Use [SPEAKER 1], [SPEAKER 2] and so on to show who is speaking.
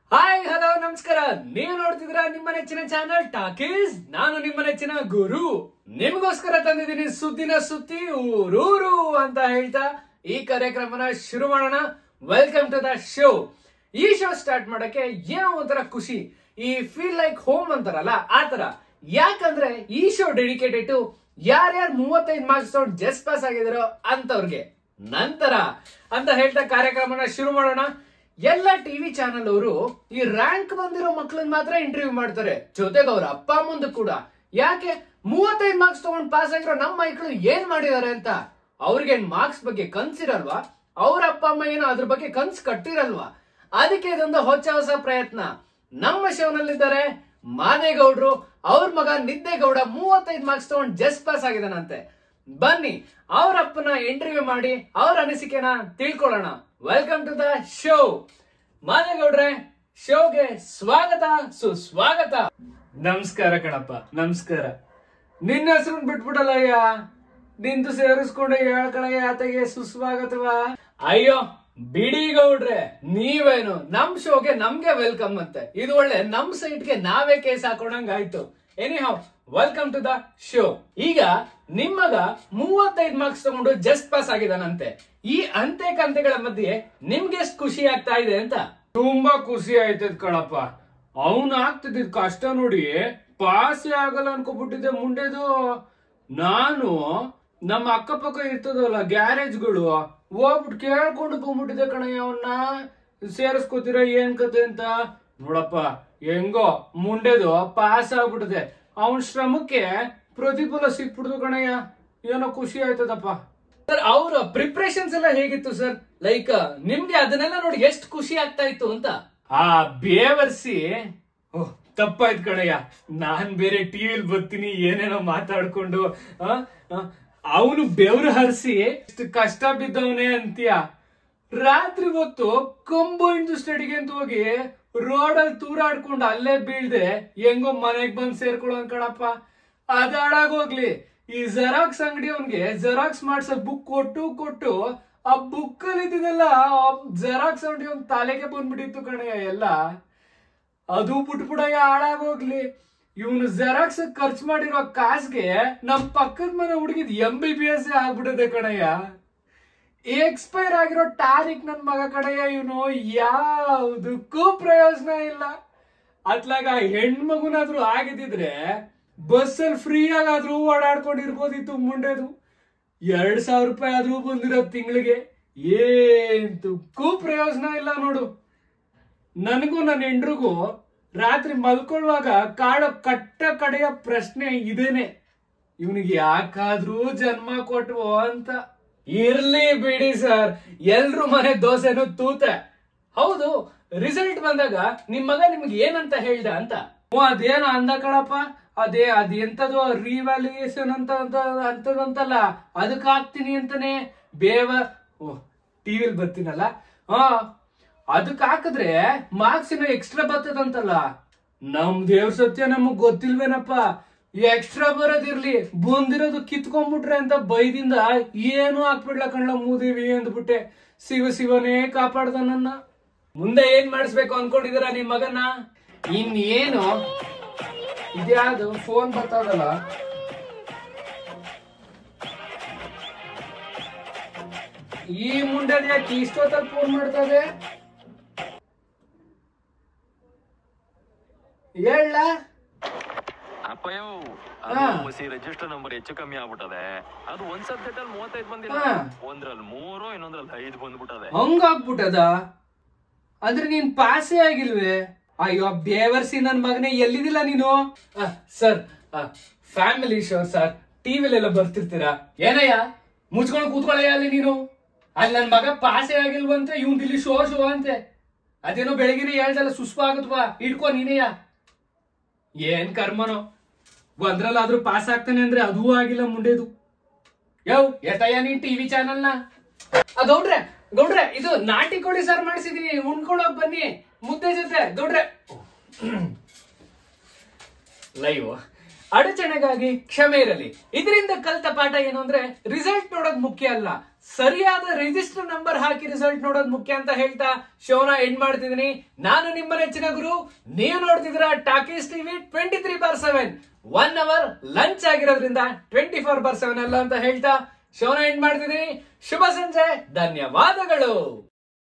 [SPEAKER 1] Hi hello ನಮಸ್ಕಾರ. ನೀವು ನೋಡ್ತಿದ್ರ ನಿಮ್ಮ ನೆಚ್ಚಿನ ಚಾನಲ್ ಟಾಕೀಸ್. ನಾನು ನಿಮ್ಮ ನೆಚ್ಚಿನ ಗುರು. ನಿಮಗೋಸ್ಕರ ತಂದಿದ್ದೀನಿ ಸುದ್ದಿನ ಸುತ್ತಿ ಊರೂರು ಅಂತ ಹೇಳ್ತಾ ಈ ಕಾರ್ಯಕ್ರಮನ ಶುರು ಮಾಡೋಣ. Welcome to the show. ಈ ಶೋ ಸ್ಟಾರ್ಟ್ ಮಾಡಕ್ಕೆ ಏನೋ ಒಂಥರ ಖುಷಿ, ಈ ಫೀಲ್ ಲೈಕ್ ಹೋಮ್ ಅಂತಾರಲ್ಲ ಆ ತರ. ಯಾಕಂದ್ರೆ ಈ ಶೋ ಡೆಡಿಕೇಟೆಡ್ ಟು ಯಾರ್ಯಾರು 35 ಮಾರ್ಕ್ಸ್ ತಗೊಂಡು ಜಸ್ಟ್ ಪಾಸ್ ಆಗಿದಾರೋ ಅಂತವ್ರಿಗೆ ನಂತರ ಅಂತ ಹೇಳ್ತಾ ಕಾರ್ಯಕ್ರಮನ ಶುರು ಮಾಡೋಣ. ಎಲ್ಲ ಟಿವಿ ಚಾನೆಲ್ ಅವರು ಈ ರ್ಯಾಂಕ್ ಬಂದಿರೋ ಮಕ್ಕಳನ್ನ ಮಾತ್ರ ಇಂಟರ್ವ್ಯೂ ಮಾಡ್ತಾರೆ, ಜೊತೆಗೆ ಅವ್ರ ಅಪ್ಪ ಅಮ್ಮಂದು ಕೂಡ. ಯಾಕೆ 35 ಮಾರ್ಕ್ಸ್ ತಗೊಂಡು ಪಾಸ್ ಆಗಿರೋ ನಮ್ಮ ಮಕ್ಕಳು ಏನ್ ಮಾಡಿದಾರೆ ಅಂತ. ಅವ್ರಿಗೆ ಮಾರ್ಕ್ಸ್ ಬಗ್ಗೆ ಕನ್ಸಿರಲ್ವಾ? ಅವ್ರ ಅಪ್ಪ ಅಮ್ಮ ಏನೋ ಅದ್ರ ಬಗ್ಗೆ ಕನ್ಸ್ ಕಟ್ಟಿರಲ್ವಾ? ಅದಕ್ಕೆ ಇದೊಂದು ಹೊಸ ಪ್ರಯತ್ನ. ನಮ್ಮ ಶೋನಲ್ಲಿದ್ದಾರೆ ಮಾದೇಗೌಡ್ರು. ಅವ್ರ ಮಗ ನಿದ್ದೇಗೌಡ 35 ಮಾರ್ಕ್ಸ್ ತಗೊಂಡು ಜಸ್ಟ್ ಪಾಸ್ ಆಗಿದಾನಂತೆ. ಬನ್ನಿ ಅವ್ರ ಅಪ್ಪನ ಇಂಟರ್ವ್ಯೂ ಮಾಡಿ ಅವ್ರ ಅನಿಸಿಕೆನ ತಿಳ್ಕೊಳ್ಳೋಣ. Welcome to the show. ಮಾದೇಗೌಡ್ರೆ, ಶೋಗೆ ಸ್ವಾಗತ ಸುಸ್ವಾಗತ. ನಮಸ್ಕಾರ ಕಣಪ್ಪ, ನಮಸ್ಕಾರ. ನಿನ್ನ ಹೆಸರು ಬಿಟ್ಬಿಡಲ್ಲಯ್ಯ, ನಿಂದು ಸೇರಿಸ್ಕೊಂಡು ಹೇಳ್ಕಳಯ್ಯ ಆತಗೆ ಸುಸ್ವಾಗತವಾ. ಅಯ್ಯೋ ಬಿಡಿ ಗೌಡ್ರೆ, ನೀವೇನು ನಮ್ ಶೋಗೆ ನಮ್ಗೆ ವೆಲ್ಕಮ್ ಅಂತೆ. ಇದು ಒಳ್ಳೆ ನಮ್ ಸೈಟ್ಗೆ ನಾವೇ ಕೇಸ್ ಹಾಕೊಂಡಂಗ ಆಯ್ತು. Anyhow welcome to the show. ಈಗ ನಿಮ್ಮಗ 35 ಮಾರ್ಕ್ಸ್ ತಗೊಂಡು ಜಸ್ಟ್ ಪಾಸ್ ಆಗಿದಾನಂತೆ. ಈ ಅಂತೆ ಕಂತೆಗಳ ಮಧ್ಯೆ ನಿಮ್ಗೆ ಎಷ್ಟು ಖುಷಿ ಆಗ್ತಾ ಇದೆ ಅಂತ?
[SPEAKER 2] ತುಂಬಾ ಖುಷಿ ಆಯ್ತದ ಕಣಪ್ಪ. ಅವನ್ ಆಗ್ತಿದ್ದ ಕಷ್ಟ ನೋಡಿ ಪಾಸೇ ಆಗಲ್ಲ ಅನ್ಕೋಬಿಟ್ಟಿದ್ದೆ ಮುಂಡೆದು. ನಾನು ನಮ್ಮ ಅಕ್ಕಪಕ್ಕ ಇರ್ತದಲ್ಲ ಗ್ಯಾರೇಜ್ಗಳು, ಹೋಗ್ಬಿಟ್ಟು ಕೇಳ್ಕೊಂಡು ಬಂದ್ಬಿಟ್ಟಿದ್ದೆ ಕಣಯ್ಯ, ಅವನ್ನ ಸೇರಿಸ್ಕೋತೀರ ಏನ್ ಕತೆ ಅಂತ. ನೋಡಪ್ಪ ಹೆಂಗೋ ಮುಂಡೆದು ಪಾಸ್ ಆಗ್ಬಿಟ್ಟಿದೆ. ಅವನ್ ಶ್ರಮಕ್ಕೆ ಪ್ರತಿಫಲ ಸಿಕ್ಬಿಡ್ದು ಕಣಯ್ಯ, ಏನೋ ಖುಷಿ ಆಯ್ತದಪ್ಪ.
[SPEAKER 1] ಸರ್, ಅವ್ರ ಪ್ರಿಪ್ರೇಷನ್ಸ್ ಎಲ್ಲ ಹೇಗಿತ್ತು ಸರ್? ಲೈಕ್ ನಿಮ್ಗೆ ಅದನ್ನೆಲ್ಲ ನೋಡಿ ಎಷ್ಟು ಖುಷಿ ಆಗ್ತಾ ಇತ್ತು ಅಂತ?
[SPEAKER 2] ಆ ಬೇವರ್ಸಿ ತಪ್ಪಾಯ್ತು ಕಣಯ್ಯ. ನಾನ್ ಬೇರೆ ಟಿವಿಲ್ ಬರ್ತೀನಿ ಏನೇನೋ ಮಾತಾಡ್ಕೊಂಡು, ಅವನು ಬೆವ್ರು ಹರಿಸಿ ಎಷ್ಟು ಕಷ್ಟ ಬಿದ್ದವನೇ ಅಂತೀಯ. ರಾತ್ರಿ ಹೊತ್ತು ಕಂಬೈನ್ಡ್ ಸ್ಟಡಿಗೆ ಅಂತ ಹೋಗಿ ರೋಡಲ್ಲಿ ತೂರಾಡ್ಕೊಂಡು ಅಲ್ಲೇ ಬೀಳ್ದೆ ಹೆಂಗೋ ಮನೆಗ್ ಬಂದ್ ಸೇರ್ಕೊಳ್ಳೋ ಕಣಪ್ಪ. ಅದಾಡಾಗೋಗ್ಲಿ, ಈ ಜೆರಾಕ್ಸ್ ಅಂಗಡಿ ಅವನ್ಗೆ ಜೆರಾಕ್ಸ್ ಮಾಡ್ಸೋ ಬುಕ್ ಕೊಟ್ಟು ಆ ಬುಕ್ ಅಲ್ಲಿ ಇದ್ದಿದ್ದೆಲ್ಲ ಜೆರಾಕ್ಸ್ ಅಂಗಡಿ ಅವ್ನ್ ತಲೆಗೆ ಬಂದ್ಬಿಟ್ಟಿತ್ತು ಕಣಯ್ಯ ಎಲ್ಲ. ಅದು ಬಿಟ್ಬಿಡಯ್ಯ ಹಾಳಾಗೋಗ್ಲಿ. ಇವನು ಜೆರಾಕ್ಸ್ ಖರ್ಚು ಮಾಡಿರೋ ಕಾಸ್ಗೆ ನಮ್ ಪಕ್ಕದ ಮನೆ ಹುಡುಗಿದ್ MBBS ಆಗ್ಬಿಟ್ಟಿದೆ ಕಣಯ್ಯ. ಎಕ್ಸ್ಪೈರ್ ಆಗಿರೋ ಟಾರಿಕ್ ನನ್ ಮಗ ಕಣಯ್ಯ ಇವನು. ಯಾವ್ದಕ್ಕೂ ಪ್ರಯೋಜನ ಇಲ್ಲ. ಅತ್ಲಾಗ ಹೆಣ್ಮಗುನಾದ್ರೂ ಆಗಿದ್ರೆ ಬಸ್ಸಲ್ಲಿ ಫ್ರೀ ಆಗಾದ್ರೂ ಓಡಾಡ್ಕೊಂಡಿರ್ಬೋದಿತ್ತು ಮುಂಡೆದು. 2,000 ರೂಪಾಯಿ ಆದ್ರೂ ಬಂದಿರೋ ತಿಂಗಳಿಗೆ. ಏಂತಕ್ಕೂ ಪ್ರಯೋಜನ ಇಲ್ಲ ನೋಡು. ನನಗೂ ನನ್ನ ಹೆಂಡ್ರಿಗೂ ರಾತ್ರಿ ಮಲ್ಕೊಳ್ಳುವಾಗ ಕಾಡೋ ಕಡೆಯ ಪ್ರಶ್ನೆ ಇದೇನೆ, ಇವನಿಗೆ ಯಾಕಾದ್ರೂ ಜನ್ಮ ಕೊಟ್ವೋ ಅಂತ.
[SPEAKER 1] ಇರ್ಲಿ ಬಿಡಿ ಸರ್, ಎಲ್ರು ಮನೆ ದೋಸೆನು ತೂತೆ. ಹೌದು, ರಿಸಲ್ಟ್ ಬಂದಾಗ ನಿಮ್ ಮಗ ನಿಮ್ಗೆ ಏನಂತ ಹೇಳ್ದ ಅಂತ?
[SPEAKER 2] ಅದೇನೋ ಅಂದ ಕಣಪ್ಪ. ಅದೆಂತದು ರಿವ್ಯಾಲ್ಯೂಯೇಷನ್ ಅಂತದಂತಲ್ಲ, ಅದಕ್ಕೆ ಹಾಕ್ತೀನಿ ಅಂತಾನೆ. ಟಿವಿಲ್ ಬರ್ತೀನಲ್ಲ, ಅದಕ್ಕೆ ಹಾಕಿದ್ರೆ ಮಾರ್ಕ್ಸ್ ಏನೋ ಎಕ್ಸ್ಟ್ರಾ ಬರ್ತದಂತಲ್ಲ. ನಮ್ ದೇವ್ರ ಸತ್ಯ ನಮಗ್ ಗೊತ್ತಿಲ್ವೇನಪ್ಪ. ಎಕ್ಸ್ಟ್ರಾ ಬರೋದಿರ್ಲಿ, ಬಂದಿರೋದು ಕಿತ್ಕೊಂಡ್ಬಿಟ್ರೆ ಅಂತ ಬೈದಿಂದ ಏನು ಹಾಕ್ಬಿಡ್ಲ ಕಣ್ಲ ಮೂದಿವಿ ಅಂದ್ಬಿಟ್ಟೆ. ಶಿವನೇ ಕಾಪಾಡ್ದ ನನ್ನ.
[SPEAKER 1] ಮುಂದೆ ಏನ್ ಮಾಡಿಸ್ಬೇಕು ಅನ್ಕೊಂಡಿದೀರ ನಿಮ್ ಮಗನ?
[SPEAKER 2] ಇನ್ನೇನು ಇದ್ಯಾವುದು ಫೋನ್ ಬರ್ತದಲ್ಲ, ಈ ಮುಂದೆ ಯಾಕೆ ಇಷ್ಟೊತ್ತಲ್ಲಿ ಫೋನ್ ಮಾಡ್ತದೆ? ಹೇಳ
[SPEAKER 3] ರಿಜಿಸ್ಟರ್ ನಂಬರ್ ಹೆಚ್ಚು ಕಮ್ಮಿ ಆಗ್ಬಿಟ್ಟದೆ. ಅದು ಒಂದ್ ಸಬ್ಜೆಕ್ಟ್ ಅಲ್ಲಿ 35 ಬಂದಿಲ್ಲ, ಒಂದ್ರಲ್ಲಿ 3 ಇನ್ನೊಂದ್ರಲ್ಲಿ 5 ಬಂದ್ಬಿಟ್ಟದೆ.
[SPEAKER 2] ಹಂಗಾಗ್ಬಿಟ್ಟದ? ಅಂದ್ರೆ ನೀನ್ ಪಾಸೇ ಆಗಿಲ್ವೇ? ಅಯ್ಯೋ ಬೇವರ್ಸಿ ನನ್ ಮಗನೇ, ಎಲ್ಲಿದಿಲ್ಲ ನೀನು?
[SPEAKER 1] ಸರ್, ಫ್ಯಾಮಿಲಿ ಶೋ ಸರ್, ಟಿವಿಲೆಲ್ಲ ಬರ್ತಿರ್ತೀರಾ. ಏನಯ್ಯ ಮುಚ್ಕೊಂಡು ಕೂತ್ಕೊಳ್ಳಯ್ಯ ಅಲ್ಲಿ ನೀನು. ಅಲ್ಲಿ ನನ್ ಮಗ ಪಾಸೇ ಆಗಿಲ್ವಂತೆ, ಇವ್ನ್ ಇಲ್ಲಿ ಶೋ ಅಂತೆ. ಅದೇನೋ ಬೆಳಗಿನ ಹೇಳ್ದಲ್ಲ ಸುಸ್ವಾಗತ್ವಾ, ಇಟ್ಕೋ ನೀನೆಯ. ಏನ್ ಕರ್ಮನೋ, ಒಂದ್ರಲ್ಲಾದ್ರೂ ಪಾಸ್ ಆಗ್ತಾನೆ ಅಂದ್ರೆ ಅದೂ ಆಗಿಲ್ಲ ಮುಂಡೆದು. ಎತ್ತಯ್ಯ ನೀನ್ ಟಿವಿ ಚಾನಲ್ನ. ಗೌಡ್ರೆ ಇದು ನಾಟಿ ಕೋಳಿ ಸಾರ್ ಮಾಡಿಸಿದೀನಿ, ಉಣ್ಕೊಂಡೋಗ್ ಬನ್ನಿ ಮುದ್ದೆ ಜೊತೆ. ಗೌಡ್ರೆ ಲೈವ್ ಅಡಚಣೆಗಾಗಿ ಕ್ಷಮೆ ಇರಲಿ. ಇದರಿಂದ ಕಲಿತ ಪಾಠ ಏನು ಅಂದ್ರೆ ರಿಸಲ್ಟ್ ನೋಡೋದು ಮುಖ್ಯ ಅಲ್ಲ, ಸರಿಯಾದ ರಿಜಿಸ್ಟರ್ ನಂಬರ್ ಹಾಕಿ ರಿಸಲ್ಟ್ ನೋಡೋದು ಮುಖ್ಯ ಅಂತ ಹೇಳ್ತಾ ಶೋನ ಎಂಡ್ ಮಾಡ್ತಿದ್ದೀನಿ. ನಾನು ನಿಮ್ಮ ನೆಚ್ಚಿನ ಗುರು, ನೀವು ನೋಡ್ತಿದ್ದೀರಾ ಟಾಕೀಸ್ ಟಿವಿ 23/7. 1 hour ಲಂಚ್ ಆಗಿರೋದ್ರಿಂದ 24/7 ಅಲ್ಲ ಅಂತ ಹೇಳ್ತಾ ಶೋನ ಎಂಡ್ ಮಾಡ್ತಿದ್ದೀನಿ. ಶುಭ ಸಂಜೆ, ಧನ್ಯವಾದಗಳು.